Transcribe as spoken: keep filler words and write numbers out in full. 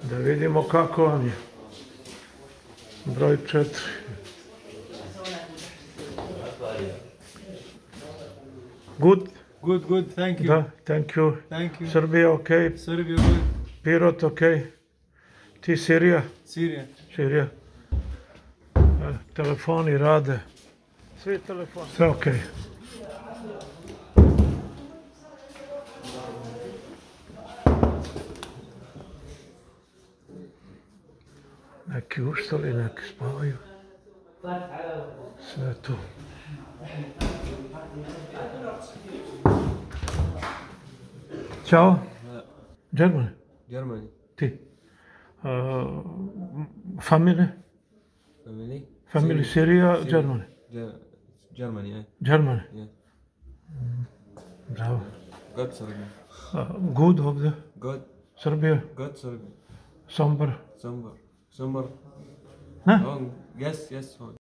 Da vidimo kako vam je. Broj četiri. Good? Good, good, thank you. Da, thank you. Thank you. Srbija ok? Serbia good. Pirot ok? Ti Sirija? Syria. Sirija. E, telefoni rade. Svi telefoni. Sve ok. Neki ustali, neki spavaju. Sve tu. Ćao. Germany. Germany. Ti. Uh, family? Family? Family Syria, Syria. Germany. Ge- Germany, yeah. Germany. Yeah. Bravo. God Serbia. Uh, good ovdje. God, Srbija. God Serbia. Sombor. Sombor. Sombor. Ne? Oh, yes, yes.